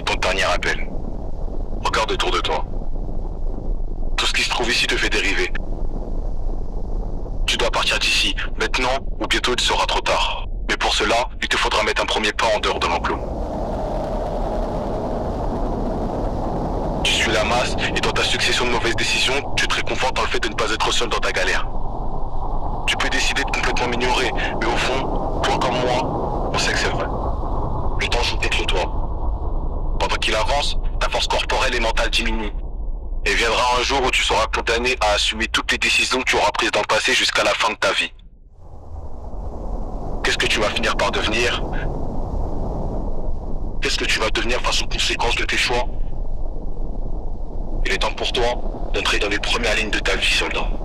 est ton dernier appel. Regarde autour de toi. Tout ce qui se trouve ici te fait dériver. Tu dois partir d'ici, maintenant ou bientôt il sera trop tard. Mais pour cela, il te faudra mettre un premier pas en dehors de l'enclos. Tu suis la masse et dans ta succession de mauvaises décisions, tu te réconfortes dans le fait de ne pas être seul dans ta galère. Tu peux décider de complètement m'ignorer, mais au fond, toi comme moi, on sait que c'est vrai. Le temps joue contre toi. Pendant qu'il avance, ta force corporelle et mentale diminue. Et viendra un jour où tu seras condamné à assumer toutes les décisions que tu auras prises dans le passé jusqu'à la fin de ta vie. Qu'est-ce que tu vas finir par devenir? Qu'est-ce que tu vas devenir face aux conséquences de tes choix? Il est temps pour toi d'entrer dans les premières lignes de ta vie, soldat.